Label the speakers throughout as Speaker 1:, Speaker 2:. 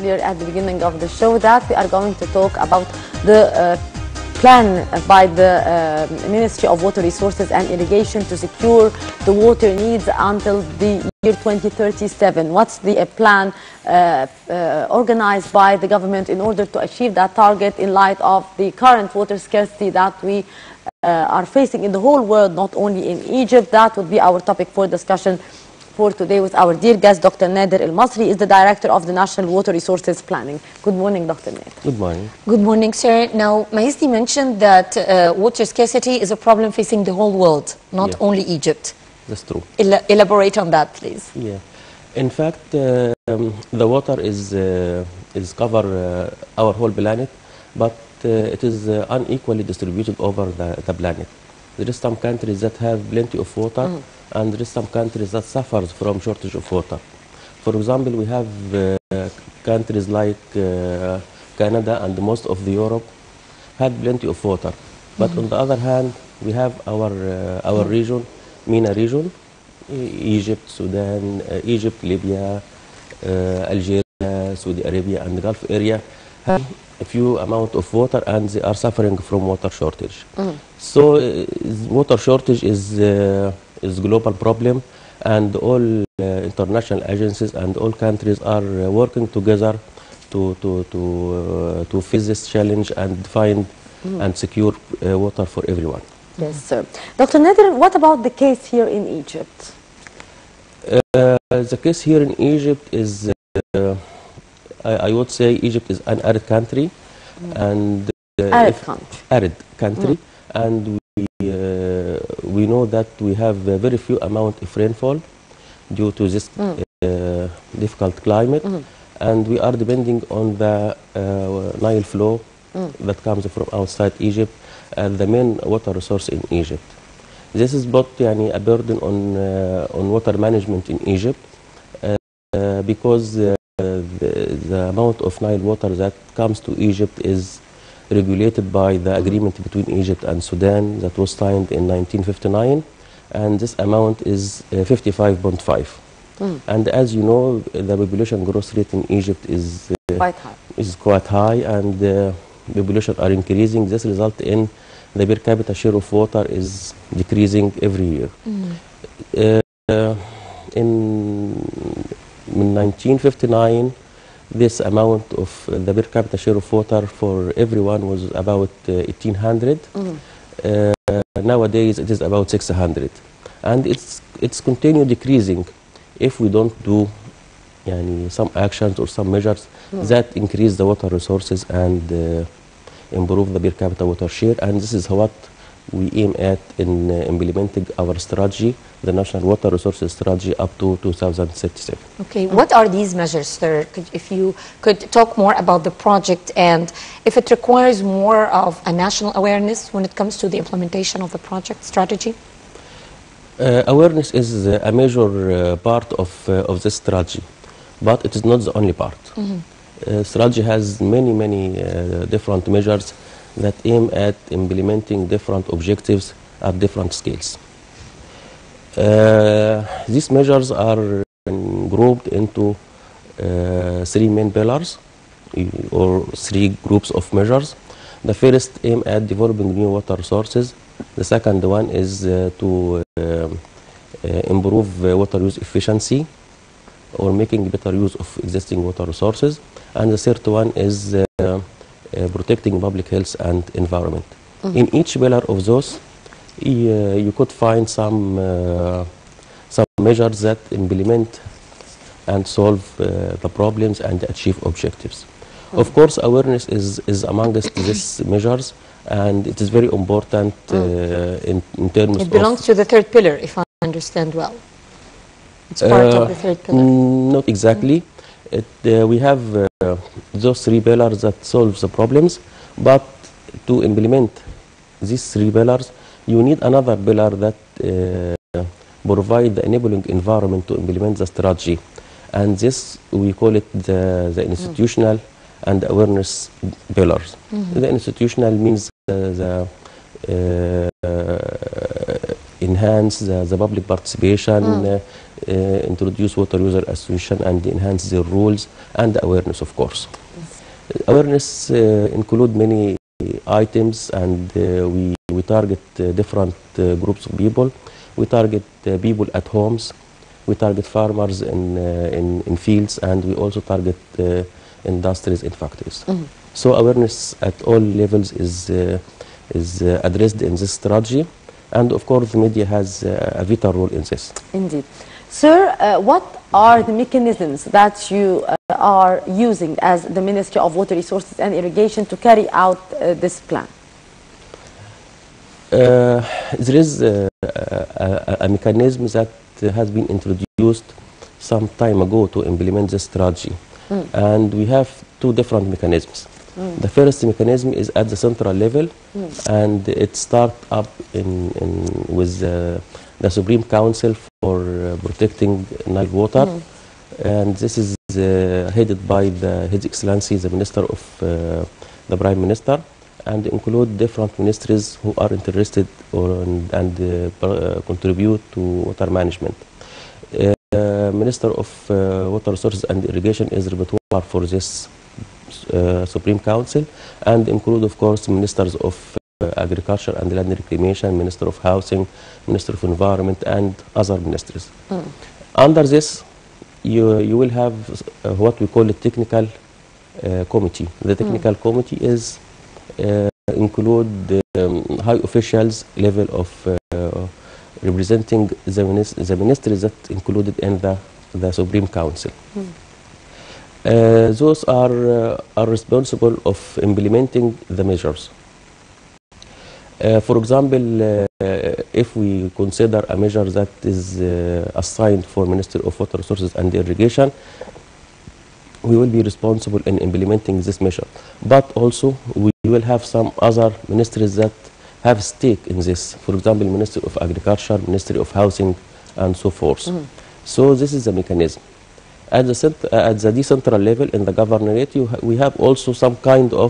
Speaker 1: earlier at the beginning of the show that we are going to talk about the plan by the Ministry of Water Resources and Irrigation to secure the water needs until the year 2037. What's the plan organized by the government in order to achieve that target in light of the current water scarcity that we are facing in the whole world, not only in Egypt? That would be our topic for discussion for today with our dear guest, Dr. Nader El-Masri, is the Director of the National Water Resources Planning. Good morning, Dr. Nader.
Speaker 2: Good morning.
Speaker 3: Good morning, sir. Now, Mahisdi mentioned that water scarcity is a problem facing the whole world, not only Egypt.
Speaker 2: That's true.
Speaker 3: Elaborate on that, please.
Speaker 2: Yeah. In fact, the water is cover our whole planet, but it is unequally distributed over the planet. There is some countries that have plenty of water, and there is some countries that suffers from shortage of water. For example, we have countries like Canada and most of the Europe had plenty of water. But on the other hand, we have our region, MENA region, Egypt, Sudan, Egypt, Libya, Algeria, Saudi Arabia, and the Gulf area have a few amount of water, and they are suffering from water shortage. So water shortage is global problem, and all international agencies and all countries are working together to face this challenge and find and secure water for everyone.
Speaker 1: Yes, sir. Dr. Nader, what about the case here in Egypt?
Speaker 2: The case here in Egypt is, I would say Egypt is an arid country, and arid country, and we know that we have a very few amount of rainfall due to this difficult climate, and we are depending on the Nile flow that comes from outside Egypt as the main water resource in Egypt. This is put a burden on water management in Egypt because the amount of Nile water that comes to Egypt is regulated by the agreement between Egypt and Sudan that was signed in 1959, and this amount is 55.5. And as you know, the population growth rate in Egypt is quite high, and the population are increasing. This results in the per capita share of water is decreasing every year. In 1959, this amount of the per capita share of water for everyone was about 1,800. Nowadays, it is about 600, and it's continue decreasing if we don't do some actions or some measures that increase the water resources and improve the per capita water share. And this is what we aim at in implementing our strategy, the National Water Resources Strategy, up to 2037.
Speaker 3: Okay, what are these measures, sir? If you could talk more about the project, and if it requires more of a national awareness when it comes to the implementation of the project strategy?
Speaker 2: Awareness is a major part of this strategy, but it is not the only part. Strategy has many different measures that aim at implementing different objectives at different scales. These measures are grouped into three main pillars or three groups of measures. The first aim at developing new water resources. The second one is to improve water use efficiency or making better use of existing water resources. And the third one is protecting public health and environment. In each pillar of those, you could find some measures that implement and solve the problems and achieve objectives. Of course, awareness is amongst these measures, and it is very important in terms of...
Speaker 3: It belongs to the third pillar, if I understand well. It's part of the third pillar.
Speaker 2: Not exactly. We have those three pillars that solve the problems, but to implement these three pillars, you need another pillar that provide the enabling environment to implement the strategy. And this, we call it the institutional and awareness pillars. The institutional means enhance the public participation, introduce water user association and enhance their rules and awareness, of course. Awareness include many items, and we target different groups of people. We target people at homes, we target farmers in fields, and we also target industries in factories. So awareness at all levels is addressed in this strategy, and of course the media has a vital role in this.
Speaker 1: Indeed. Sir, what are the mechanisms that you are using as the Ministry of Water Resources and Irrigation to carry out this plan?
Speaker 2: There is a mechanism that has been introduced some time ago to implement this strategy, and we have two different mechanisms. The first mechanism is at the central level, and it starts up with the Supreme Council for Protecting Nile Water, and this is headed by His Excellency the Minister of the Prime Minister, and include different ministries who are interested and contribute to water management. Minister of Water Resources and Irrigation is rapporteur for this Supreme Council, and include, of course, ministers of Agriculture and Land Reclamation, Minister of Housing, Minister of Environment, and other ministries. Under this, you will have what we call a technical committee. The technical committee is include high officials level of representing the ministries that included in the Supreme Council. Those are responsible of implementing the measures. For example, if we consider a measure that is assigned for Ministry of Water Resources and Irrigation, we will be responsible in implementing this measure. But also, we will have some other ministries that have stake in this. For example, Ministry of Agriculture, Ministry of Housing, and so forth. So this is the mechanism. At the decentral level in the governorate, we have also some kind of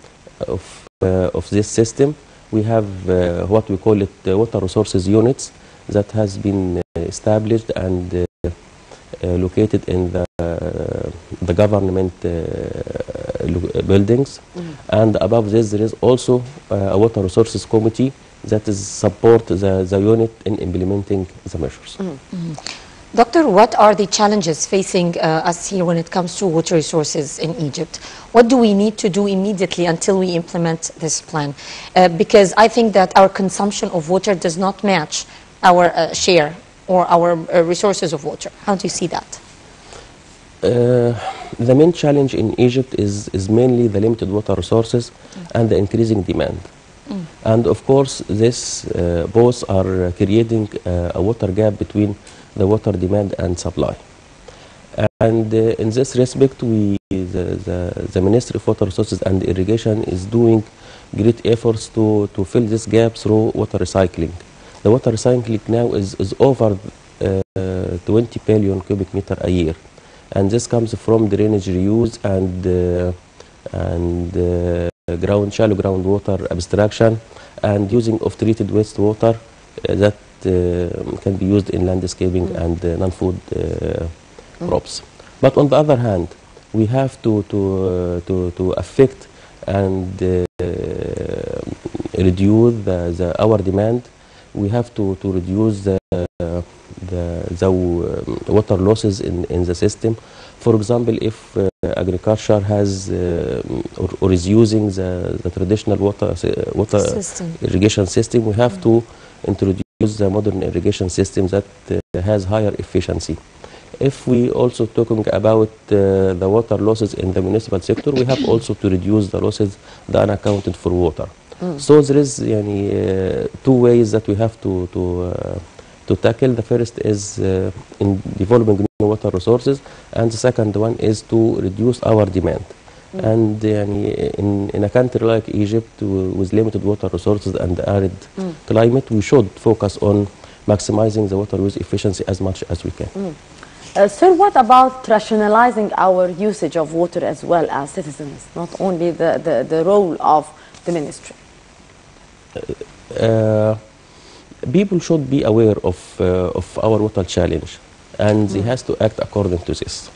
Speaker 2: this system. We have what we call it water resources units that has been established and located in the government buildings. And above this, there is also a water resources committee that is support the unit in implementing the measures.
Speaker 3: Doctor, what are the challenges facing us here when it comes to water resources in Egypt? What do we need to do immediately until we implement this plan? Because I think that our consumption of water does not match our share or our resources of water. How do you see that?
Speaker 2: The main challenge in Egypt is mainly the limited water resources and the increasing demand. And of course, this both are creating a water gap between the water demand and supply. And in this respect, the Ministry of Water Resources and Irrigation is doing great efforts to fill this gap through water recycling. The water recycling now is over 20 billion cubic meter a year. And this comes from drainage reuse and shallow groundwater abstraction, and using of treated wastewater that can be used in landscaping and non-food crops. But on the other hand, we have to affect and reduce our demand. We have to reduce the water losses in the system. For example, if agriculture has or is using the traditional water irrigation system, we have to introduce the modern irrigation system that has higher efficiency. If we also talking about the water losses in the municipal sector, we have also to reduce the losses, the unaccounted for water. So there is two ways that we have to tackle. The first is in developing new water resources, and the second one is to reduce our demand. And in a country like Egypt with limited water resources and arid climate, we should focus on maximizing the water use efficiency as much as we can.
Speaker 1: Sir, what about rationalizing our usage of water as well as citizens, not only the role of the ministry?
Speaker 2: People should be aware of our water challenge, and he has to act according to this.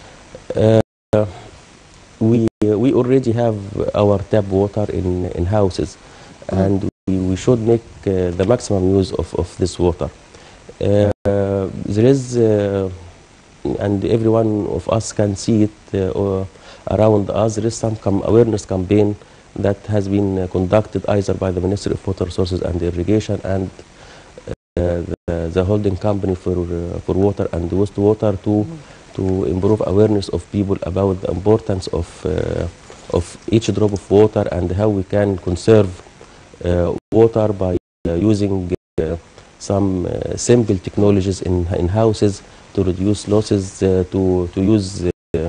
Speaker 2: We already have our tap water in houses, and we should make the maximum use of this water. There is, and every one of us can see it around us, there is some awareness campaign that has been conducted either by the Ministry of Water Resources and Irrigation and the holding company for water and wastewater to improve awareness of people about the importance of each drop of water and how we can conserve water by using some simple technologies in houses to reduce losses, to use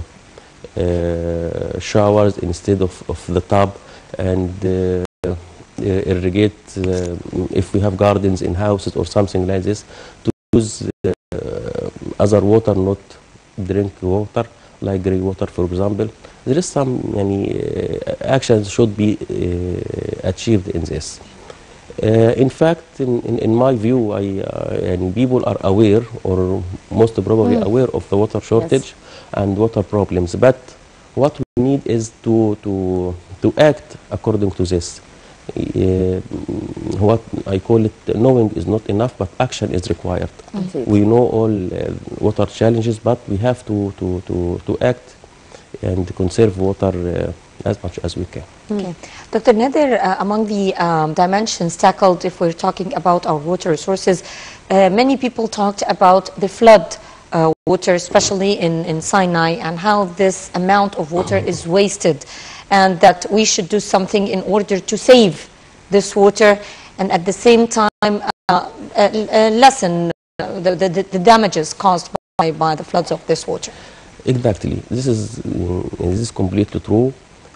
Speaker 2: showers instead of the tub, and irrigate if we have gardens in houses or something like this, to use other water, not drink water, like grey water, for example. There is some actions should be achieved in this. In fact, in my view, people are aware, or most probably aware of the water shortage and water problems. But what we need is to act according to this. What I call it, knowing is not enough, but action is required. We know all water challenges, but we have to act and conserve water as much as we can.
Speaker 3: Okay. Dr. Nader, among the dimensions tackled, if we're talking about our water resources, many people talked about the flood water, especially in Sinai, and how this amount of water is wasted, and that we should do something in order to save this water and at the same time lessen the damages caused by the floods of this water.
Speaker 2: Exactly. This is completely true.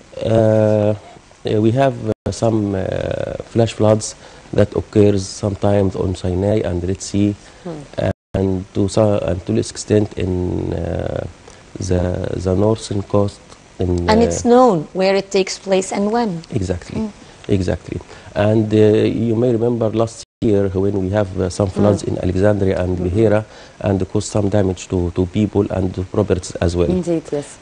Speaker 2: We have some flash floods that occurs sometimes on Sinai and Red Sea, and to this extent in the northern coast.
Speaker 3: And it's known where it takes place and when.
Speaker 2: Exactly, exactly. And you may remember last year when we have some floods in Alexandria and Beheira, and caused some damage to people and to properties as well.
Speaker 1: Indeed, yes.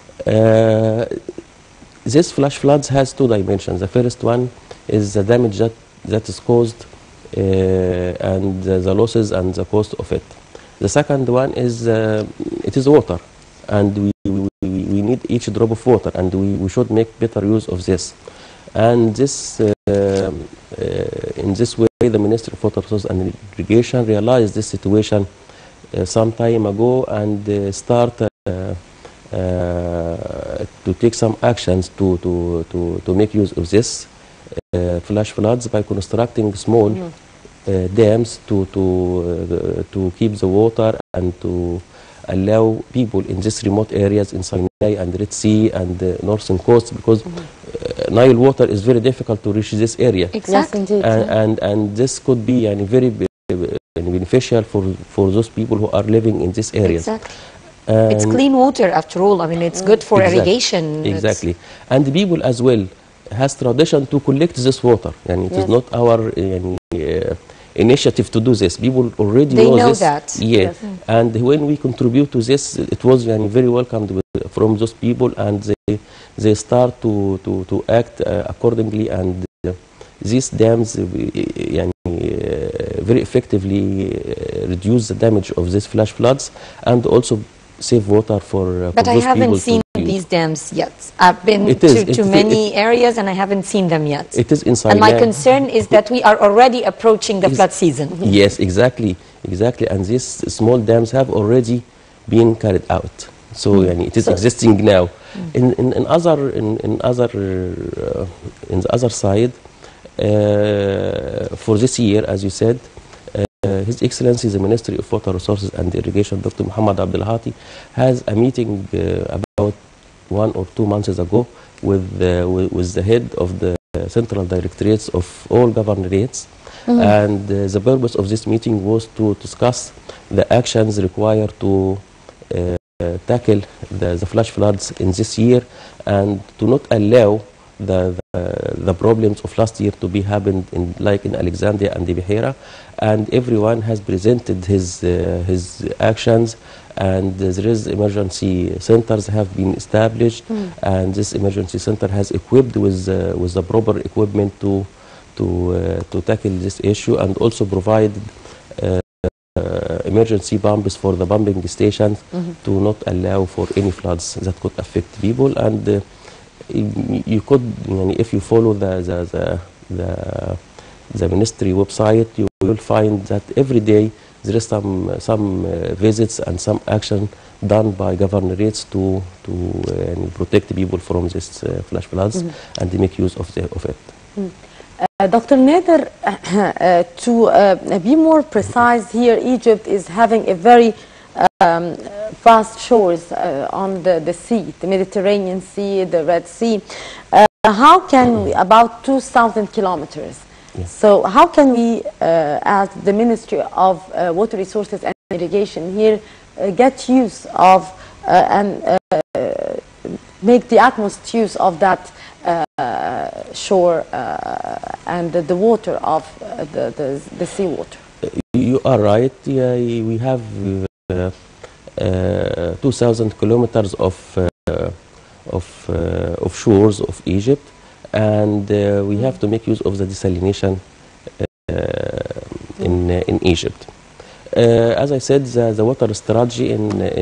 Speaker 2: This flash floods has two dimensions. The first one is the damage that is caused and the losses and the cost of it. The second one is it is water, and we need each drop of water, and we should make better use of this. And this in this way, the Ministry of Water Resources and Irrigation realized this situation some time ago and start to take some actions to make use of this flash floods by constructing small dams to keep the water and to allow people in these remote areas in Sinai and Red Sea and the northern coast, because Nile water is very difficult to reach this area.
Speaker 3: Exactly.
Speaker 1: Yes, indeed.
Speaker 2: And this could be very beneficial for those people who are living in these areas.
Speaker 3: Exactly. It's clean water after all. I mean, it's good for irrigation.
Speaker 2: Exactly. And the people as well has tradition to collect this water. And it is not our initiative to do this. People already know this.
Speaker 3: They know that.
Speaker 2: Yeah.
Speaker 3: Yes.
Speaker 2: And when we contribute to this, it was very welcomed from those people, and they start to act accordingly, and these dams very effectively reduce the damage of these flash floods and also save water for
Speaker 3: But I
Speaker 2: those
Speaker 3: haven't
Speaker 2: people
Speaker 3: seen these dams yet. I've been to many areas and I haven't seen them yet.
Speaker 2: It is inside.
Speaker 3: And my concern is that we are already approaching the flood season.
Speaker 2: Yes, exactly. And these small dams have already been carried out. So it is existing now. In the other side, for this year, as you said, His Excellency the Ministry of Water Resources and Irrigation, Dr. Muhammad Abdul Hati, has a meeting about 1 or 2 months ago with the head of the central directorates of all governorates. And the purpose of this meeting was to discuss the actions required to tackle the flash floods in this year, and to not allow the problems of last year to be happened like in Alexandria and the Beheira. And everyone has presented his actions and there is emergency centers have been established, and this emergency center has equipped with the proper equipment to tackle this issue, and also provide emergency pumps for the pumping stations to not allow for any floods that could affect people. And you could, if you follow the ministry website, you will find that every day there is some visits and some action done by governorates to protect people from this flash floods and make use of it.
Speaker 1: Dr. Nader, to be more precise here, Egypt is having a very vast shores on the sea, the Mediterranean Sea, the Red Sea. How can we, about 2,000 kilometers, so how can we, as the Ministry of Water Resources and Irrigation here, get use of and make the utmost use of that shore and the water of the seawater?
Speaker 2: You are right. We have 2,000 kilometers of shores of Egypt, and we have to make use of the desalination in Egypt. As I said, the water strategy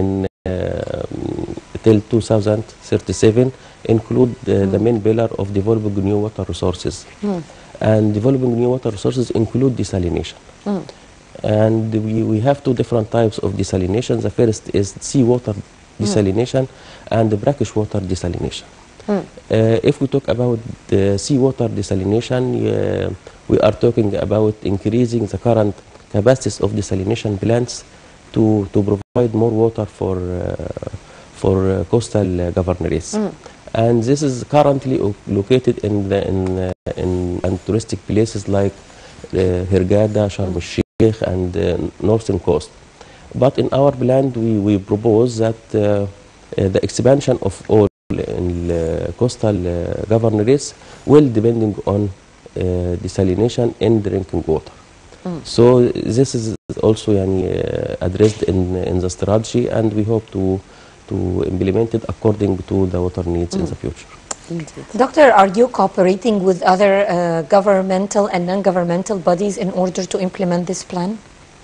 Speaker 2: till 2037 include the main pillar of developing new water resources. And developing new water resources include desalination. And we have two different types of desalination. The first is seawater desalination and the brackish water desalination. If we talk about the seawater desalination, we are talking about increasing the current capacities of desalination plants to provide more water for coastal governorates. And this is currently located in touristic places like Hurghada, Sharm el-Sheikh, and northern coast. But in our plan, we propose that the expansion of oil in coastal governorates will depending on desalination in drinking water. So this is also addressed in the strategy, and we hope to implement it according to the water needs in the future.
Speaker 1: Indeed.
Speaker 3: Doctor, are you cooperating with other governmental and non-governmental bodies in order to implement this plan?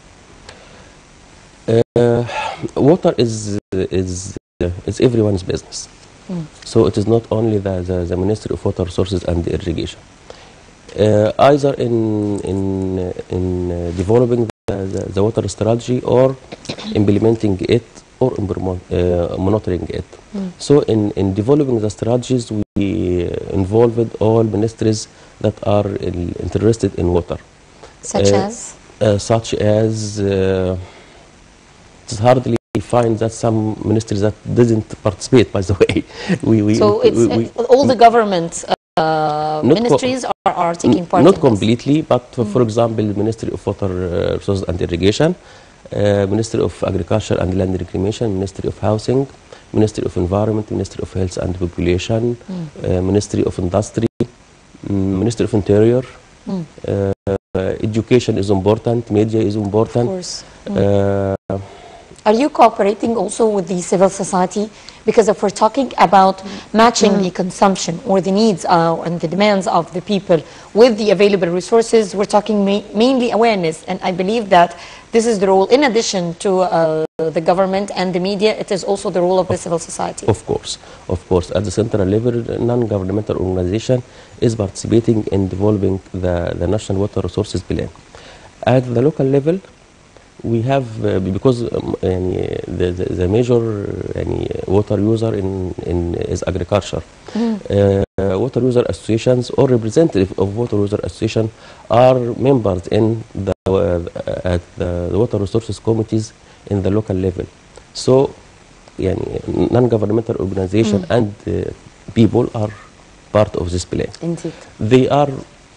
Speaker 2: Water is everyone's business. So it is not only the Ministry of Water Resources and Irrigation. Either in developing the water strategy or implementing it or monitoring it. So in developing the strategies, we involved all ministries that are interested in water.
Speaker 3: Such as?
Speaker 2: Such as, it's hardly find that some ministries that didn't participate, by the way.
Speaker 3: So all the government ministries are taking part in this?
Speaker 2: Not completely, but for example, the Ministry of Water Resources and Irrigation, Ministry of Agriculture and Land Reclamation, Ministry of Housing, Ministry of Environment, Ministry of Health and Population, Ministry of Industry, Ministry of Interior. Education is important, media is important.
Speaker 3: Of course. Are you cooperating also with the civil society? Because if we're talking about matching the consumption or the needs and the demands of the people with the available resources, we're talking mainly awareness. And I believe that this is the role, in addition to the government and the media, it is also the role of the civil society.
Speaker 2: Of course. At the central level, non-governmental organization is participating in developing the National Water Resources Plan. At the local level, we have, because the major water user is agriculture. Water user associations or representatives of water user association are members in the water resources committees in the local level. So, non-governmental organization and people are part of this plan.
Speaker 1: Indeed.
Speaker 2: They are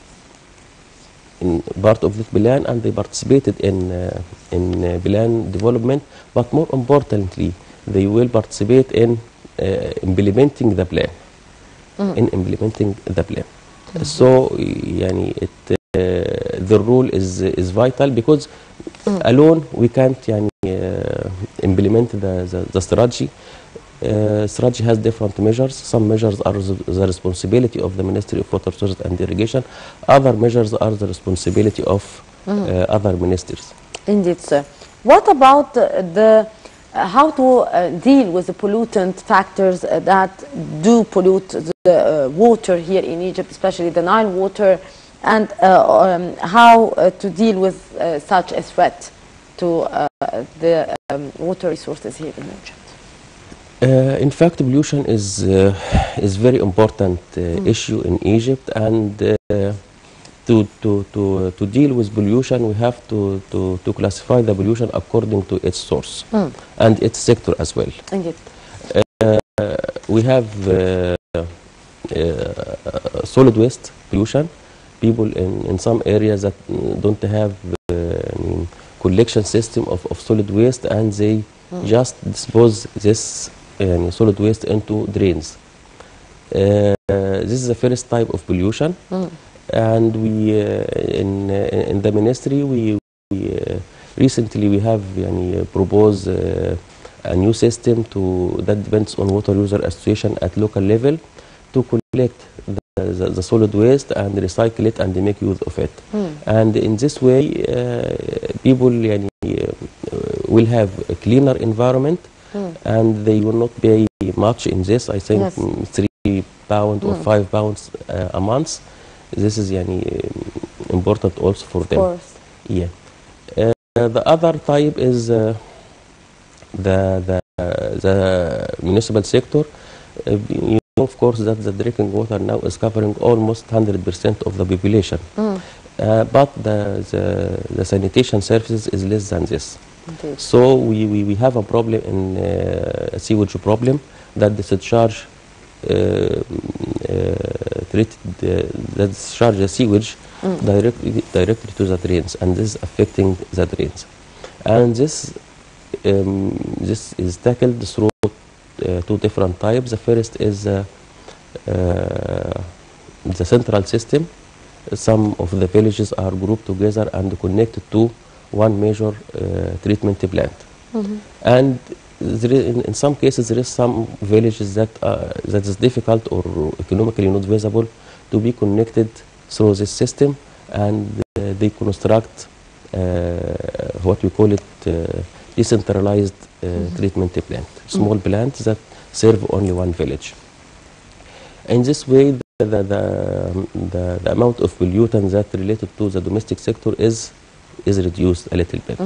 Speaker 2: part of this plan, and they participated in plan development, but more importantly, they will participate in implementing the plan. So, the role is vital, because alone we can't implement the strategy. Strategy has different measures. Some measures are the responsibility of the Ministry of Water Resources and Irrigation. Other measures are the responsibility of other ministries.
Speaker 1: Indeed, sir. What about how to deal with the pollutant factors that do pollute the water here in Egypt, especially the Nile water, and how to deal with such a threat to the water resources here in Egypt?
Speaker 2: In fact, pollution is very important issue in Egypt, and to deal with pollution, we have to classify the pollution according to its source and its sector as well.
Speaker 1: Indeed.
Speaker 2: We have solid waste pollution. People in some areas that don't have collection system of solid waste, and they just dispose this solid waste into drains. This is the first type of pollution, and we in the ministry we recently we have proposed a new system that depends on water user association at local level to collect the solid waste and recycle it and make use of it. And in this way, people will have a cleaner environment, and they will not pay much in this. I think £3 or £5 a month. This is important also for them.
Speaker 1: Of course.
Speaker 2: Yeah. The other type is the municipal sector. Of course, that the drinking water now is covering almost 100% of the population, but the sanitation services is less than this.
Speaker 1: Indeed.
Speaker 2: So we have a problem in a sewage problem, that the discharge the sewage directly to the drains, and this is affecting the drains. And this is tackled through two different types. The first is the central system. Some of the villages are grouped together and connected to one major treatment plant. And in some cases there is some villages that is difficult or economically not visible to be connected through this system, and they construct what we call it decentralized treatment plant, small plants that serve only one village. In this way, the amount of pollutants that related to the domestic sector is reduced a little bit.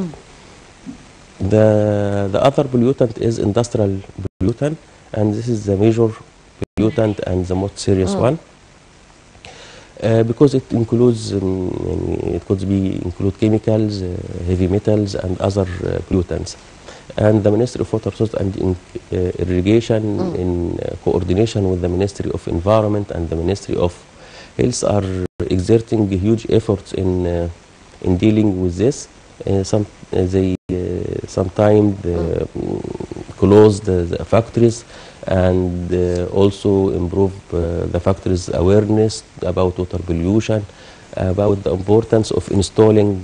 Speaker 2: The other pollutant is industrial pollutant, and this is the major pollutant and the most serious one, because it includes it could include chemicals, heavy metals, and other pollutants. And the Ministry of Water Resources and Irrigation, in coordination with the Ministry of Environment and the Ministry of Health, are exerting huge efforts in dealing with this. They sometimes close the factories, and also improve the factories' awareness about water pollution, about the importance of installing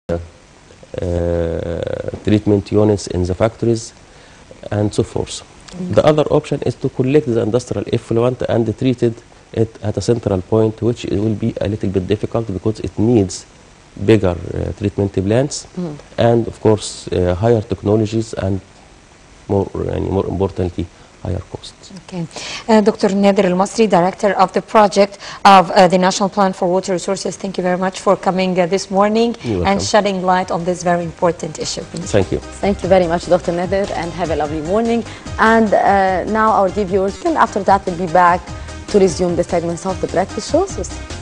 Speaker 2: treatment units in the factories, and so forth. The other option is to collect the industrial effluent and treat it at a central point, which will be a little bit difficult because it needs bigger treatment plants, and of course higher technologies, and more importantly higher costs.
Speaker 3: Okay. Dr. Nader Al-Masri, Director of the project of the National Plan for Water Resources, thank you very much for coming this morning and shedding light on this very important issue.
Speaker 2: Thank you.
Speaker 1: Thank you very much, Dr. Nader, and have a lovely morning. And now our viewers, and after that we'll be back to resume the segments of the breakfast shows.